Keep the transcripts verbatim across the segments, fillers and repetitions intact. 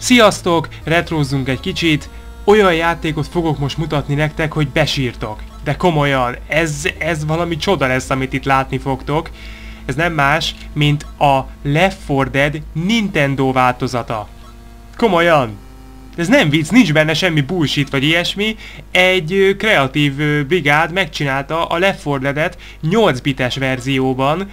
Sziasztok! Retrózzunk egy kicsit. Olyan játékot fogok most mutatni nektek, hogy besírtok. De komolyan, ez, ez valami csoda lesz, amit itt látni fogtok. Ez nem más, mint a Left four Dead Nintendo változata. Komolyan! Ez nem vicc, nincs benne semmi bullshit vagy ilyesmi. Egy kreatív brigád megcsinálta a Left four Dead-et nyolc bites verzióban,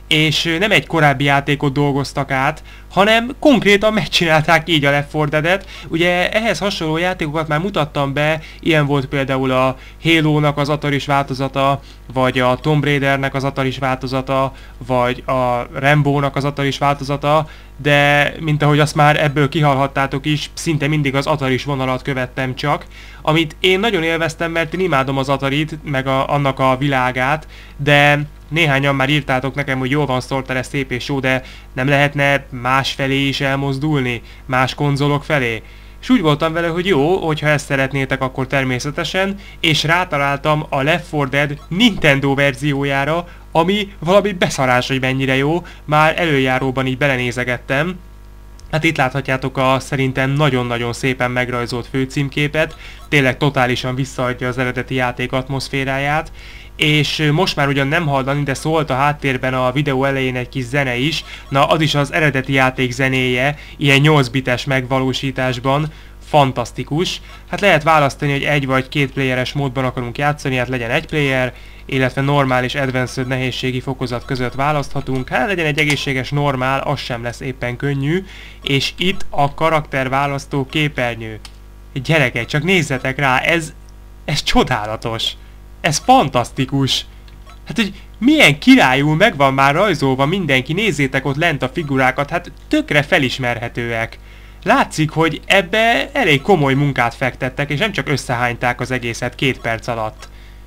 és nem egy korábbi játékot dolgoztak át, hanem konkrétan megcsinálták így a Left four Dead-et. Ugye ehhez hasonló játékokat már mutattam be, ilyen volt például a Halo-nak az Ataris változata, vagy a Tomb Raider-nek az Ataris változata, vagy a Rambo-nak az Ataris változata, de mint ahogy azt már ebből kihallhattátok is, szinte mindig az Ataris vonalat követtem csak, amit én nagyon élveztem, mert én imádom az Atarit, meg a, annak a világát, de néhányan már írtátok nekem, hogy jól van Sorter, ez szép és jó, de nem lehetne más felé is elmozdulni, más konzolok felé. És úgy voltam vele, hogy jó, hogyha ezt szeretnétek, akkor természetesen, és rátaláltam a Left four Dead Nintendo verziójára, ami valami beszarás, hogy mennyire jó, már előjáróban így belenézegettem. Hát itt láthatjátok a szerintem nagyon-nagyon szépen megrajzolt főcímképet, tényleg totálisan visszaadja az eredeti játék atmoszféráját, és most már ugyan nem hallani, de szólt a háttérben a videó elején egy kis zene is, na az is az eredeti játék zenéje, ilyen nyolc bites megvalósításban, fantasztikus. Hát lehet választani, hogy egy vagy két playeres módban akarunk játszani, hát legyen egy player, illetve normál és advanced nehézségi fokozat között választhatunk, hát legyen egy egészséges normál, az sem lesz éppen könnyű, és itt a karakterválasztó képernyő. Gyerekek, csak nézzetek rá, ez, ez csodálatos! Ez fantasztikus! Hát, hogy milyen királyul meg van már rajzolva mindenki, nézzétek ott lent a figurákat, hát tökre felismerhetőek. Látszik, hogy ebbe elég komoly munkát fektettek, és nem csak összehányták az egészet két perc alatt.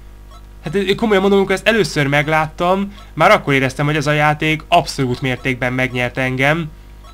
Hát komolyan mondom, amikor ezt először megláttam, már akkor éreztem, hogy ez a játék abszolút mértékben megnyert engem.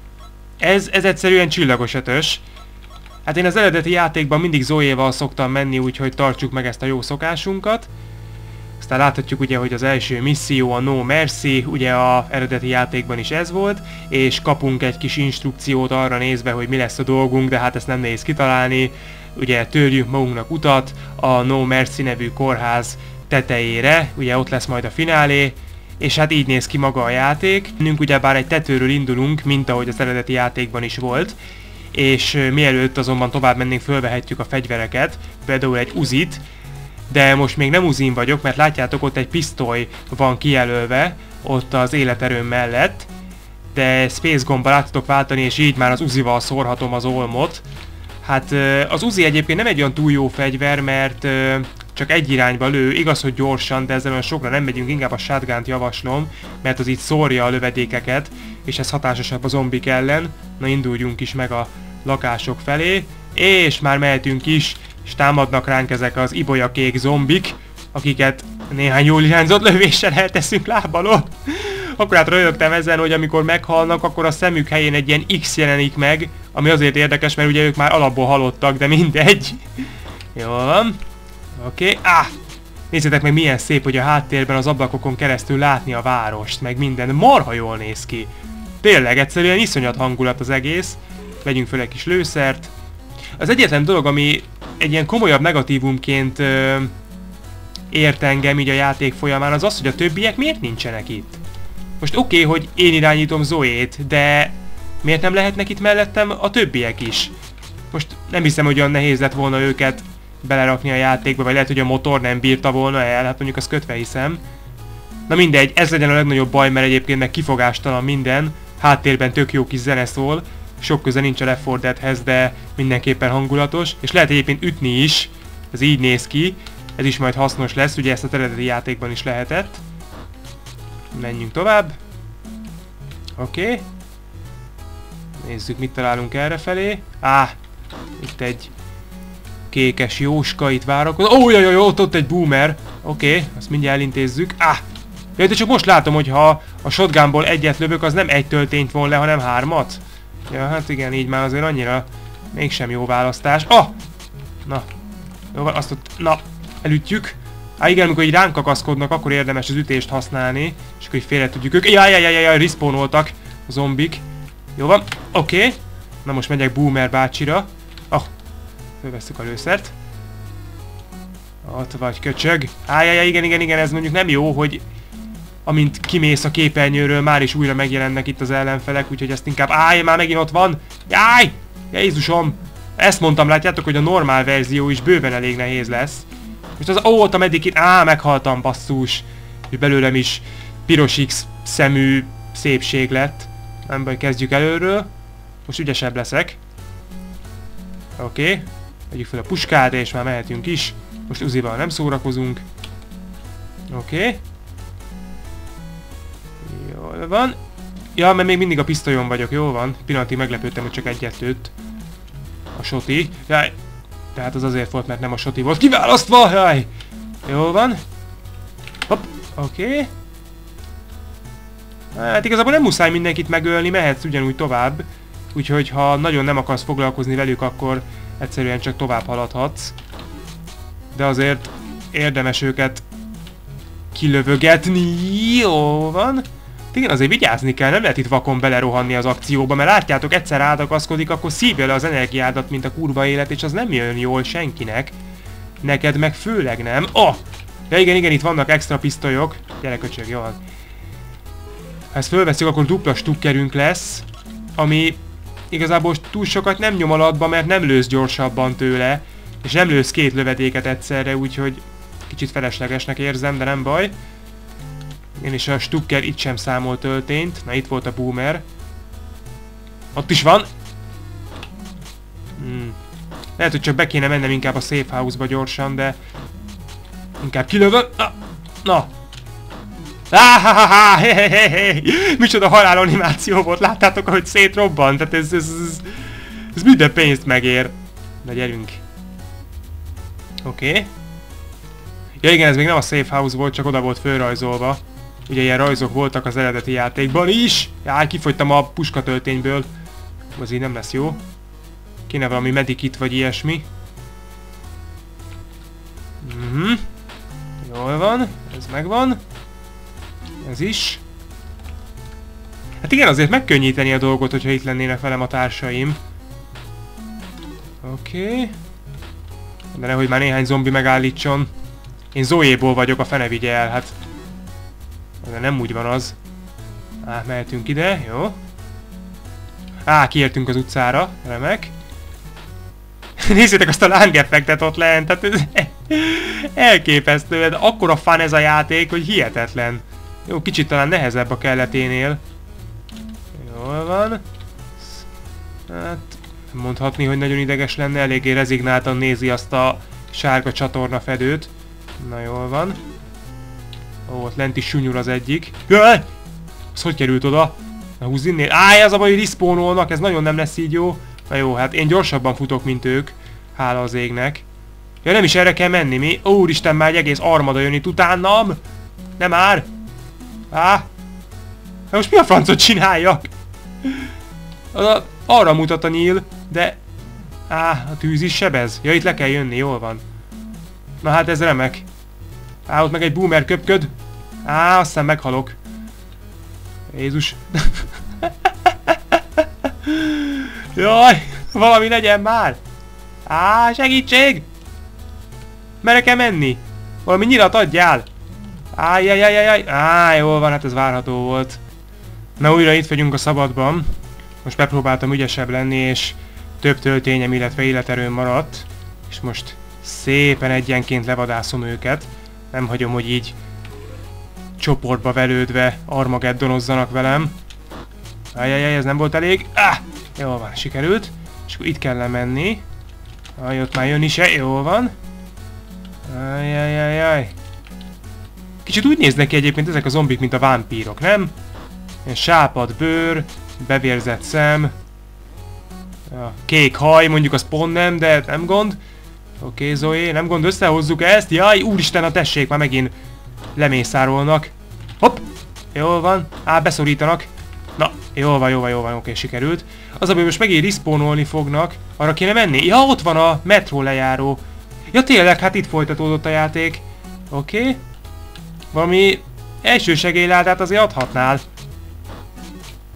Ez, ez egyszerűen csillagos ötös. Hát én az eredeti játékban mindig Zoéval szoktam menni, úgyhogy tartsuk meg ezt a jó szokásunkat. Aztán láthatjuk ugye, hogy az első misszió a No Mercy, ugye az eredeti játékban is ez volt, és kapunk egy kis instrukciót arra nézve, hogy mi lesz a dolgunk, de hát ezt nem nehéz kitalálni. Ugye törjünk magunknak utat a No Mercy nevű kórház tetejére, ugye ott lesz majd a finálé, és hát így néz ki maga a játék. Nünk ugyebár egy tetőről indulunk, mint ahogy az eredeti játékban is volt, és mielőtt azonban tovább mennénk, fölvehetjük a fegyvereket, például egy uzit, de most még nem uzin vagyok, mert látjátok, ott egy pisztoly van kijelölve, ott az életerőm mellett, de space gombbal át tudok váltani, és így már az uzival szórhatom az olmot. Hát az uzi egyébként nem egy olyan túl jó fegyver, mert csak egy irányba lő, igaz, hogy gyorsan, de ezzel olyan sokra nem megyünk, inkább a shotgunt javaslom, mert az így szórja a lövedékeket, és ez hatásosabb a zombik ellen. Na, induljunk is meg a lakások felé, és már mehetünk is, és támadnak ránk ezek az ibolyakék zombik, akiket néhány jól irányzott lövéssel elteszünk lábalól. Akkor hát röhögtem ezen, hogy amikor meghalnak, akkor a szemük helyén egy ilyen X jelenik meg, ami azért érdekes, mert ugye ők már alapból halottak, de mindegy. Jól van. Oké, okay. Ah! Nézzétek meg, milyen szép, hogy a háttérben az ablakokon keresztül látni a várost, meg minden. Marha jól néz ki. Tényleg, egyszerűen iszonyat hangulat az egész. Vegyünk föl egy kis lőszert. Az egyetlen dolog, ami egy ilyen komolyabb negatívumként ö, ért engem így a játék folyamán, az az, hogy a többiek miért nincsenek itt. Most oké, okay, hogy én irányítom Zoét, de miért nem lehetnek itt mellettem a többiek is? Most nem hiszem, hogy olyan nehéz lett volna őket belerakni a játékba, vagy lehet, hogy a motor nem bírta volna el, hát mondjuk azt kötve hiszem. Na mindegy, ez legyen a legnagyobb baj, mert egyébként meg kifogástalan minden, háttérben tök jó kis zene szól, sok köze nincs a Left four Deadhez, de mindenképpen hangulatos, és lehet egyébként ütni is, ez így néz ki, ez is majd hasznos lesz, ugye ezt a eredeti játékban is lehetett. Menjünk tovább. Oké. Okay. Nézzük, mit találunk errefelé. Á, itt egy kékes jóska, itt várakozom. Ó, jaj, jaj, ott, ott egy boomer. Oké, okay, azt mindjárt elintézzük. Á! Jaj, de csak most látom, hogy ha a shotgunból egyet lövök, az nem egy töltényt von le, hanem hármat. Ja, hát igen, így már azért annyira mégsem jó választás. Ah! Na, jó van, azt ott, na, elütjük. Á, igen, amikor így ránk kakaszkodnak, akkor érdemes az ütést használni, és akkor így félre tudjuk ők. Jaj, jaj, jaj, jaj, respawnoltak a zombik. Jó van, oké. Okay. Na most megyek Boomer bácsira. Ah, fölvesszük a lőszert. Ott vagy, köcsög. Ájjájá, igen, igen, igen, ez mondjuk nem jó, hogy amint kimész a képernyőről, már is újra megjelennek itt az ellenfelek, úgyhogy ezt inkább... Áj, már megint ott van! Jáj! Jézusom! Ezt mondtam, látjátok, hogy a normál verzió is bőven elég nehéz lesz. Most az... Ó, ott a medikit... Á, meghaltam, basszus! És belőlem is piros X szemű szépség lett. Nem baj, kezdjük előről. Most ügyesebb leszek. Oké. Okay. Vegyük fel a puskát, és már mehetünk is. Most Uzival nem szórakozunk. Oké. Okay. Jól van. Ja, mert még mindig a pisztolyon vagyok, jó van. Pillanatig meglepődtem, hogy csak egyet lőtt. A soti. Jaj. Tehát az azért volt, mert nem a soti volt kiválasztva. Jaj. Jól van. Hopp. Oké. Okay. Hát igazából nem muszáj mindenkit megölni, mehetsz ugyanúgy tovább. Úgyhogy ha nagyon nem akarsz foglalkozni velük, akkor egyszerűen csak tovább haladhatsz. De azért érdemes őket kilövögetni. Jó van. Igen, azért vigyázni kell, nem lehet itt vakon belerohanni az akcióba, mert látjátok, egyszer átakaszkodik, akkor szívja le az energiádat, mint a kurva élet, és az nem jön jól senkinek. Neked meg főleg nem. Oh! Ja igen, igen, itt vannak extra pisztolyok. Gyere köcsög, jó van. Ha ezt fölveszünk, akkor dupla stukkerünk lesz, ami igazából túl sokat nem nyom alatba, mert nem lősz gyorsabban tőle, és nem lősz két lövedéket egyszerre, úgyhogy kicsit feleslegesnek érzem, de nem baj. Én is a stukker itt sem számol töltényt. Na, itt volt a Boomer. Ott is van! Hmm. Lehet, hogy csak be kéne mennem inkább a safe house-ba gyorsan, de inkább kilövöm. Na! Na! Áháháhá! Hé, hé, hé, hé! Micsoda halálanimáció volt, láttátok, ahogy szétrobbant? Tehát ez, ez, ez, ez minden pénzt megér. Na gyerünk. Oké. Okay. Ja igen, ez még nem a safe house volt, csak oda volt fölrajzolva. Ugye ilyen rajzok voltak az eredeti játékban is. Jaj, kifogytam a puskatöltényből. Az így nem lesz jó. Kéne valami medikit vagy ilyesmi. Mhm. Jól van, ez megvan. Ez is. Hát igen, azért megkönnyíteni a dolgot, hogyha itt lennének velem a társaim. Oké. Okay. De nehogy már néhány zombi megállítson. Én Zoéból vagyok, a fene vigye el, hát... De nem úgy van az. Á, mehetünk ide, jó. Á, kiértünk az utcára, remek. Nézzétek azt a lángeffektet ott lent, tehát ez elképesztő, de akkora fán ez a játék, hogy hihetetlen. Jó, kicsit talán nehezebb a kelleténél. Jól van. Hát, mondhatni, hogy nagyon ideges lenne, eléggé rezignáltan nézi azt a sárga csatorna fedőt. Na jól van. Ó, ott lent is sunyul az egyik. Jaj! Az hogy került oda? Na húzz innél. Áj, az a baj, hogy respawnolnak, ez nagyon nem lesz így jó. Na jó, hát én gyorsabban futok, mint ők. Hála az égnek. Ja, nem is erre kell menni, mi? Ó, úristen, már egy egész armada jön itt utánam! Nem már! Á! Hát most mi a francot csináljak? A, arra mutat a nyíl, de... Á, a tűz is sebez. Ja, itt le kell jönni, jól van. Na hát ez remek. Á, ott meg egy Boomer köpköd. Á, aztán meghalok. Jézus. Jaj, valami legyen már. Á, segítség! Merre kell menni? Valami nyilat adjál. Ájjajjajjaj. Á, jól van, hát ez várható volt. Na, újra itt vagyunk a szabadban. Most megpróbáltam ügyesebb lenni, és több töltényem, illetve életerőm maradt. És most szépen egyenként levadászom őket. Nem hagyom, hogy így csoportba velődve armageddonozzanak velem. Ajajaj, ez nem volt elég. Ah! Jól van, sikerült. És akkor itt kell menni. Aj, ott már jönni se, jól van. Ajajajaj. Kicsit úgy néznek ki egyébként ezek a zombik, mint a vámpírok, nem? Ilyen sápad bőr, bevérzett szem. Ja, kék haj, mondjuk az pont nem, de nem gond. Oké, okay, Zoé, nem gond, összehozzuk ezt. Jaj, úristen, a tessék, már megint lemészárolnak. Hopp! Jól van. Á, beszorítanak. Na, jól van, jól van, jól van, oké, okay, sikerült. Az a baj, most megint respawnolni fognak. Arra kéne menni? Ja, ott van a metró lejáró. Ja, tényleg, hát itt folytatódott a játék. Oké. Okay. Valami elsősegélyládát azért adhatnál.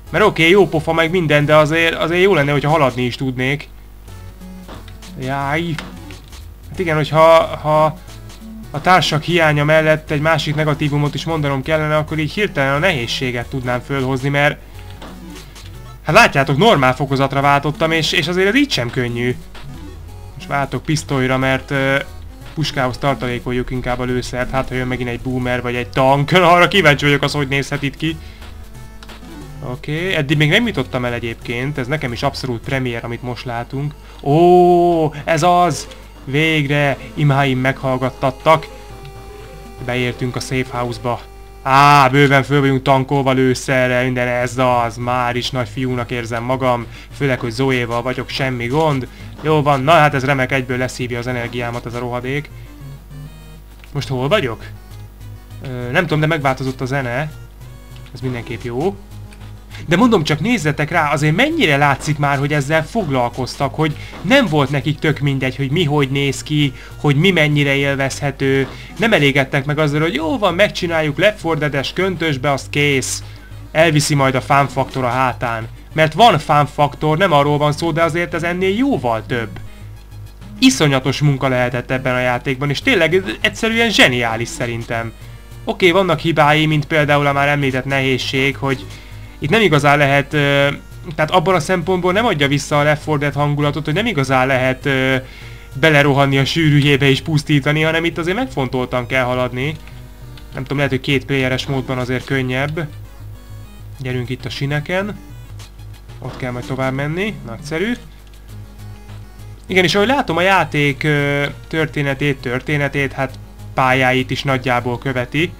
Mert oké, okay, jó pofa meg minden, de azért, azért jó lenne, hogyha haladni is tudnék. Jáj. Hát igen, hogyha ha a társak hiánya mellett egy másik negatívumot is mondanom kellene, akkor így hirtelen a nehézséget tudnám fölhozni, mert... Hát látjátok, normál fokozatra váltottam, és, és azért ez így sem könnyű. Most váltok pisztolyra, mert uh, puskához tartalékoljuk inkább a lőszert, hát ha jön megint egy boomer vagy egy tank, arra kíváncsi vagyok az, hogy nézhet itt ki. Oké, okay. Eddig még nem jutottam el egyébként, ez nekem is abszolút premier, amit most látunk. Ó, ez az! Végre imáim meghallgattattak. Beértünk a safe house-ba. Á, bőven föl vagyunk tankolva lőszerrel, minden ez az, már is nagy fiúnak érzem magam, főleg, hogy Zoéval vagyok, semmi gond. Jó van, na hát ez remek, egyből leszívja az energiámat ez a rohadék. Most hol vagyok? Ö, nem tudom, de megváltozott a zene. Ez mindenképp jó. De mondom csak, nézzetek rá, azért mennyire látszik már, hogy ezzel foglalkoztak, hogy nem volt nekik tök mindegy, hogy mi hogy néz ki, hogy mi mennyire élvezhető. Nem elégedtek meg azzal, hogy jó van, megcsináljuk Left four Dead-es köntösbe, azt kész. Elviszi majd a fun faktor a hátán. Mert van fun faktor, nem arról van szó, de azért ez ennél jóval több. Iszonyatos munka lehetett ebben a játékban, és tényleg egyszerűen zseniális szerintem. Oké, okay, vannak hibái, mint például a már említett nehézség, hogy itt nem igazán lehet, uh, tehát abban a szempontból nem adja vissza a Left four Dead hangulatot, hogy nem igazán lehet uh, belerohanni a sűrűjébe és pusztítani, hanem itt azért megfontoltan kell haladni. Nem tudom, lehet, hogy két playeres módban azért könnyebb. Gyerünk itt a sineken. Ott kell majd tovább menni, nagyszerű. Igen, és ahogy látom a játék uh, történetét, történetét, hát pályáit is nagyjából követi.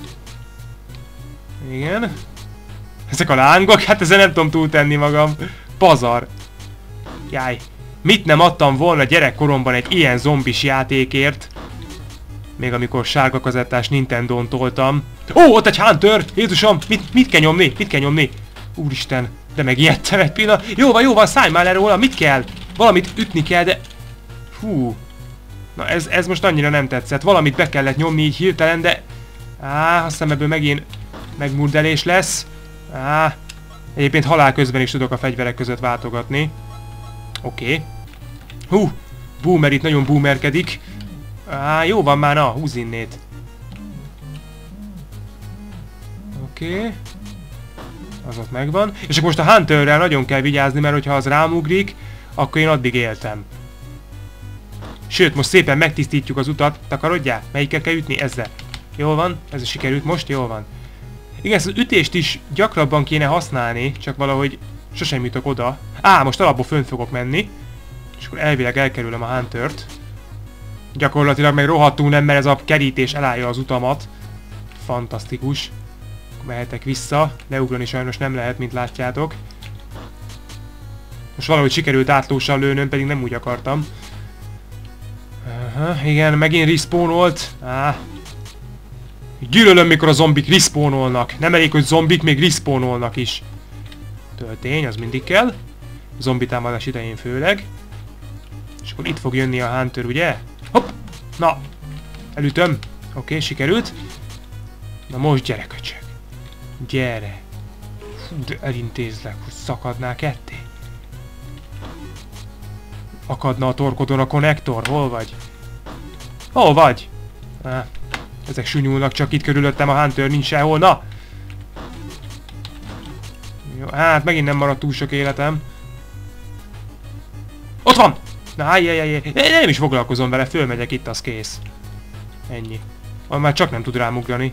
Igen. Ezek a lángok, hát ezen nem tudom túltenni magam. Pazar. Jaj. Mit nem adtam volna gyerekkoromban egy ilyen zombis játékért? Még amikor sárga kazettás Nintendón toltam. Ó, ott egy Hunter! Jézusom, mit, mit kell nyomni? Mit kell nyomni? Úristen, de megijedtem egy pillanat. Jó van, jó van, szállj már le róla, mit kell? Valamit ütni kell, de... Hú. Na ez, ez most annyira nem tetszett. Valamit be kellett nyomni így hirtelen, de... Á, azt hiszem ebből megint megmurdelés lesz. Á, egyébként halál közben is tudok a fegyverek között váltogatni. Oké. Okay. Hú, boomer itt nagyon boomerkedik. Á, jó van már, na, húzz innét. Oké. Okay. Az ott megvan. És akkor most a Hunterrel nagyon kell vigyázni, mert hogyha az rámugrik, akkor én addig éltem. Sőt, most szépen megtisztítjuk az utat. Takarodjál? Melyikkel kell ütni? Ezzel. Jól van, ez sikerült most, jól van. Igen, ezt az ütést is gyakrabban kéne használni, csak valahogy sosem jutok oda. Á, most alapból fönn fogok menni. És akkor elvileg elkerülöm a Huntert. Gyakorlatilag meg rohadtul nem, mert ez a kerítés elállja az utamat. Fantasztikus. Mehetek vissza. Leugrani sajnos nem lehet, mint látjátok. Most valahogy sikerült átlósan lőnöm, pedig nem úgy akartam. Aha, igen, megint respawnolt. Á. Gyűlölöm, mikor a zombik respawnolnak. Nem elég, hogy zombik, még respawnolnak is. Töltény, az mindig kell. Zombi támadás idején főleg. És akkor itt fog jönni a Hunter, ugye? Hopp! Na! Elütöm. Oké, okay, sikerült. Na most gyere, köcsög. Gyere. Fú, de elintézlek, hogy szakadnál ketté. Akadna a torkodon a konnektor. Hol vagy? Hol vagy? Ah. Ezek sunyulnak csak itt körülöttem, a Hunter nincs sehol, na! Jó, hát megint nem maradt túl sok életem. Ott van! Na, ajjajjajjaj, nem is foglalkozom vele, fölmegyek itt, az kész. Ennyi. Már csak nem tud rám ugrani.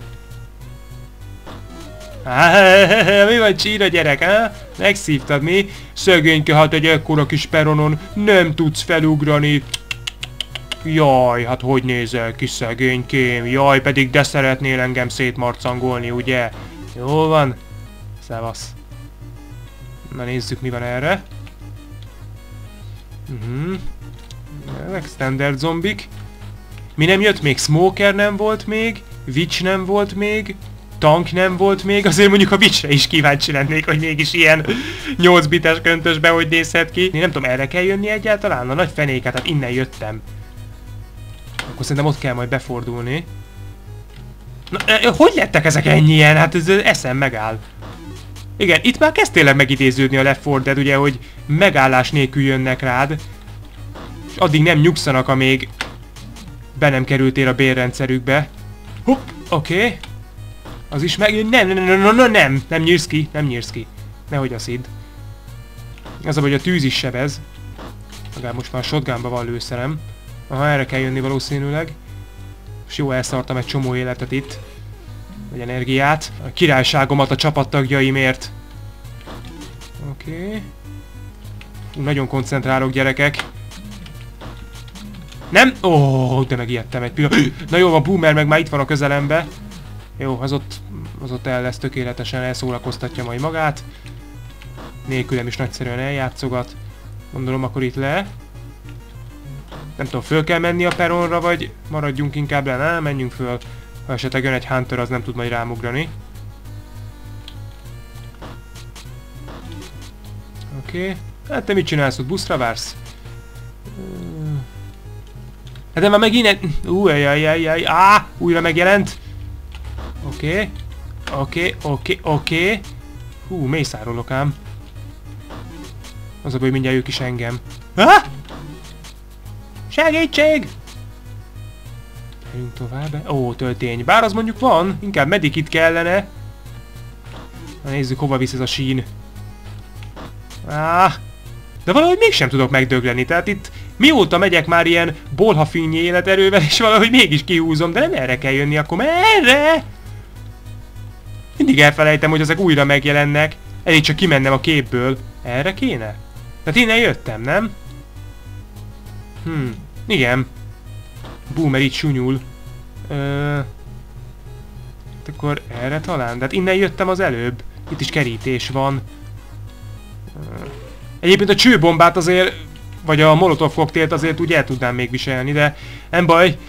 Á, mi van csíra, gyerek, á? Megszívtad, mi? Szegényke, hát egy ekkora kis peronon nem tudsz felugrani. Jaj, hát hogy nézel ki, szegénykém? Jaj, pedig de szeretnél engem szétmarcangolni, ugye? Jól van. Szevasz. Na nézzük, mi van erre. Uh-huh. Ezek standard zombik. Mi nem jött még? Smoker nem volt még. Witch nem volt még. Tank nem volt még. Azért mondjuk a Witchre is kíváncsi lennék, hogy mégis ilyen nyolc bites köntösben hogy nézhet ki. Én nem tudom, erre kell jönni egyáltalán? A nagy fenéket, hát innen jöttem. Akkor szerintem ott kell majd befordulni. Na, hogy lettek ezek ennyien? Hát ez eszem megáll. Igen, itt már kezd tényleg megidéződni a Left four Dead, ugye, hogy megállás nélkül jönnek rád. És addig nem nyugszanak, amíg be nem kerültél a bérrendszerükbe. Hopp, oké. Okay. Az is meg... Nem, nem, nem, nem, nem, nem nyírsz ki, nem nyírsz ki. Nehogy a szid. Az a, hogy a tűz is sebez. Legalább most már a shotgunba van lőszerem. Aha, erre kell jönni valószínűleg. És jó, elszartam egy csomó életet itt. Vagy energiát. A királyságomat a csapattagjaimért. Oké. Okay. Nagyon koncentrálok, gyerekek. Nem? Ó, oh, de megijedtem egy pillanat. Na jó, a boomer meg már itt van a közelembe. Jó, az ott, az ott el lesz tökéletesen, elszórakoztatja majd magát. Nélkülem is nagyszerűen eljátszogat. Gondolom akkor itt le. Nem tudom, föl kell menni a peronra, vagy maradjunk inkább le? Nem, menjünk föl. Ha esetleg jön egy Hunter, az nem tud majd rámugrani. Oké. Okay. Hát te mit csinálsz ott? Buszra vársz? Hát de már megint... Újjajjajjajjaj. Á! Újra megjelent. Oké. Okay. Oké, okay, oké, okay, oké. Okay. Hú, mészárolok ám. Az a baj, mindjárt ők is engem. Ah! Segítség! Gyerünk tovább. Ó, töltény. Bár az mondjuk van. Inkább medikit kellene. Na nézzük, hova visz ez a sín. Ah! De valahogy mégsem tudok megdögleni. Tehát itt mióta megyek már ilyen bolhafínyi életerővel, és valahogy mégis kihúzom. De nem erre kell jönni, akkor merre? Mindig elfelejtem, hogy ezek újra megjelennek. Elég csak kimennem a képből. Erre kéne? Tehát innen jöttem, nem? Hm, igen. Boomer itt sunyul. Ö... Hát akkor erre talán? De hát innen jöttem az előbb. Itt is kerítés van. Ö... Egyébként a csőbombát azért, vagy a molotov koktélt azért úgy el tudnám még viselni, de nem baj.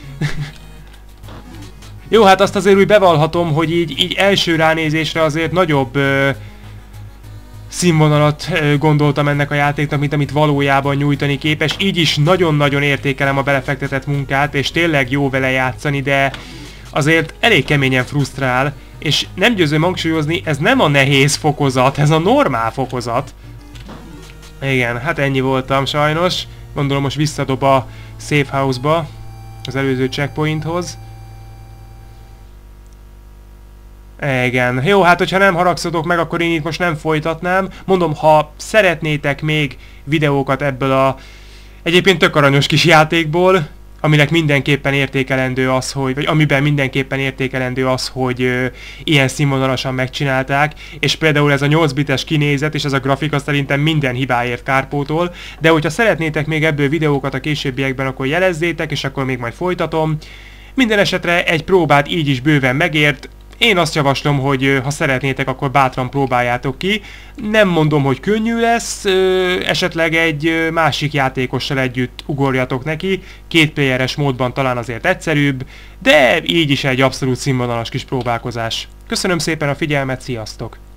Jó, hát azt azért úgy bevallhatom, hogy így, így első ránézésre azért nagyobb ö, színvonalat ö, gondoltam ennek a játéknak, mint amit valójában nyújtani képes. Így is nagyon-nagyon értékelem a belefektetett munkát, és tényleg jó vele játszani, de azért elég keményen frusztrál, és nem győzöm hangsúlyozni, ez nem a nehéz fokozat, ez a normál fokozat. Igen, hát ennyi voltam sajnos. Gondolom most visszadob a safe house-ba, az előző checkpointhoz. Igen. Jó, hát hogyha nem haragszotok meg, akkor én itt most nem folytatnám. Mondom, ha szeretnétek még videókat ebből a egyébként tök aranyos kis játékból, aminek mindenképpen értékelendő az, hogy, vagy amiben mindenképpen értékelendő az, hogy ö, ilyen színvonalasan megcsinálták, és például ez a nyolc bites kinézet és ez a grafika szerintem minden hibáért kárpótol, de hogyha szeretnétek még ebből videókat a későbbiekben, akkor jelezzétek, és akkor még majd folytatom. Minden esetre egy próbát így is bőven megért. Én azt javaslom, hogy ha szeretnétek, akkor bátran próbáljátok ki. Nem mondom, hogy könnyű lesz, esetleg egy másik játékossal együtt ugorjatok neki. Két playeres módban talán azért egyszerűbb, de így is egy abszolút színvonalas kis próbálkozás. Köszönöm szépen a figyelmet, sziasztok!